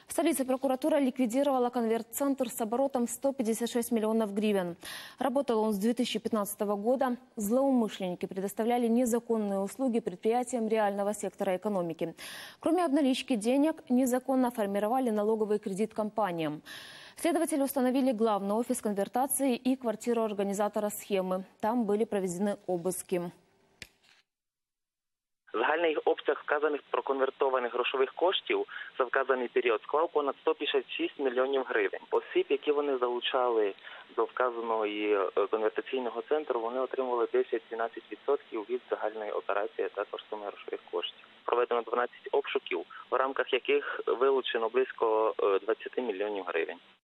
В столице прокуратура ликвидировала конверт-центр с оборотом 156 миллионов гривен. Работал он с 2015 года. Злоумышленники предоставляли незаконные услуги предприятиям реального сектора экономики. Кроме обналички денег, незаконно формировали налоговый кредит компаниям. Следователи установили главный офис конвертации и квартиру организатора схемы. Там были проведены обыски. Загальний обсяг вказаних проконвертованих грошових коштів за вказаний період склав понад 156 мільйонів гривень. Осіб, які вони залучали до вказаного конвертаційного центру, вони отримували 10-12% від загальної операції, а також суми грошових коштів. Проведено 12 обшуків, в рамках яких вилучено близько 20 мільйонів гривень.